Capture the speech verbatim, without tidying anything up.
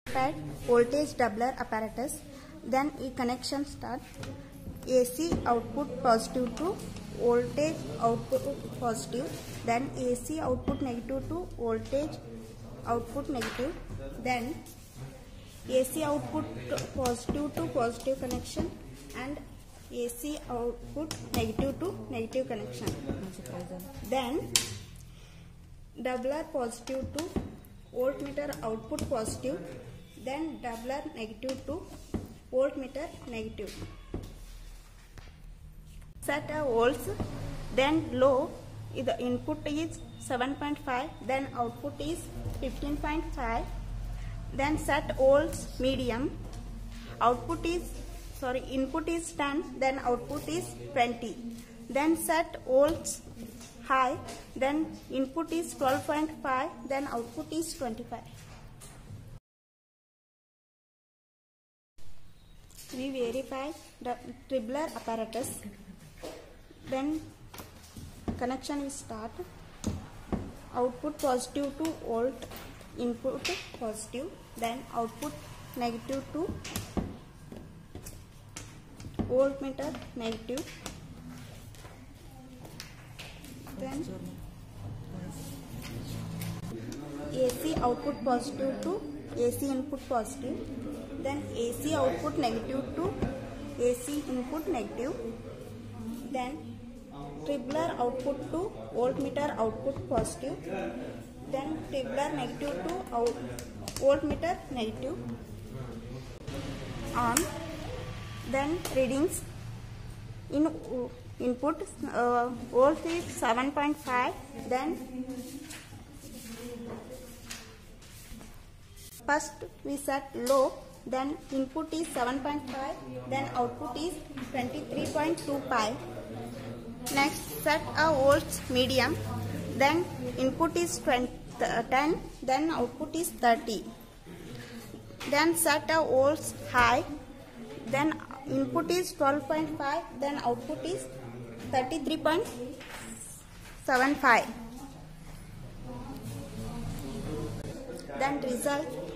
Type voltage doubler apparatus. Then a connection start. A C output positive to voltage output positive. Then A C output negative to voltage output negative. Then A C output positive to positive connection and A C output negative to negative connection. Then doubler positive to voltmeter output positive. Then doubler negative to voltmeter negative. Set a volts. Then low. The input is seven point five. Then output is fifteen point five. Then set volts medium. Output is sorry input is ten. Then output is twenty. Then set volts high. Then input is twelve point five. Then output is twenty-five. We verify the dribbler apparatus. Then connection is start. Output positive to volt, input positive. Then output negative to voltmeter negative. Then A C output positive to A C input positive. Then A C output negative to A C input negative. Then dribbler output to voltmeter output positive. Then dribbler negative to out voltmeter negative. On. Then readings in uh, input uh, volt is seven point five. Then first we set low. Then input is seven point five. Then output is twenty-three point two pi. Next set a volts medium. Then input is ten. Then output is thirty. Then set a volts high. Then input is twelve point five. Then output is thirty-three point seven five. Then result